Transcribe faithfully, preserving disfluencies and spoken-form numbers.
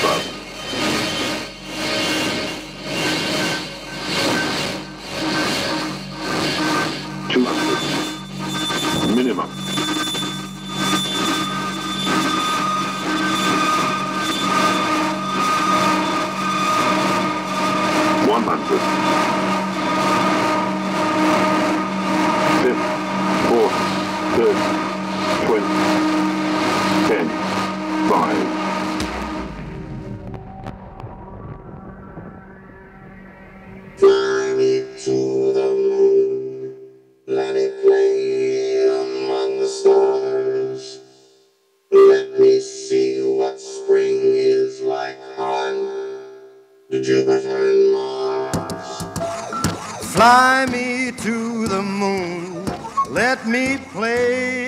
above. two hundred. Minimum. one hundred. fifth, fourth, third, twenty, ten, five. Fly me to the moon, let it play among the stars. Let me see what spring is like on Jupiter and Mars. Fly me to the moon, let me play